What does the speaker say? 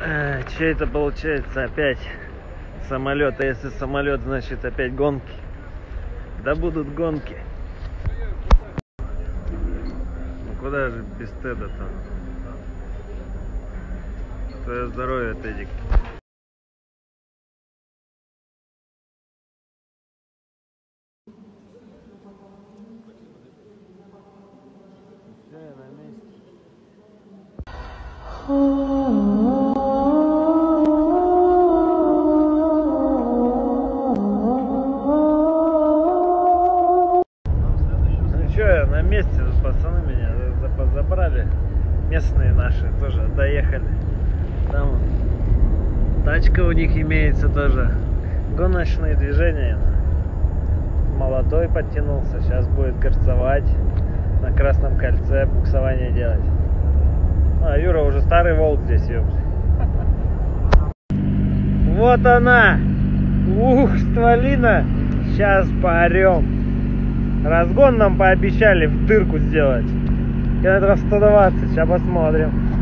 Че это получается опять самолет? А если самолет, значит опять гонки. Да будут гонки. Ну куда же без Теда-то? Твое здоровье, Тедик. Все, я на месте. Ну что, я на месте, пацаны меня забрали. Местные наши тоже доехали. Там тачка у них имеется тоже. Гоночные движения. Молодой подтянулся, сейчас будет горцевать на Красном кольце, буксование делать. А Юра уже старый волк здесь, ёпта. Вот она! Ух, стволина! Сейчас поорем. Разгон нам пообещали в дырку сделать. Километров 120, сейчас посмотрим.